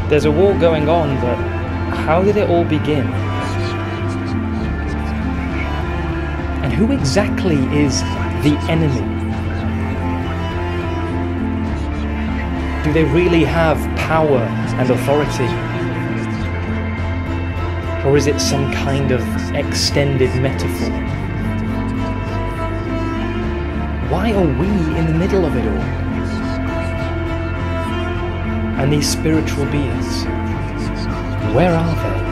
There's a war going on, but how did it all begin? And who exactly is the enemy? Do they really have power and authority? Or is it some kind of extended metaphor? Why are we in the middle of it all? And these spiritual beings, where are they?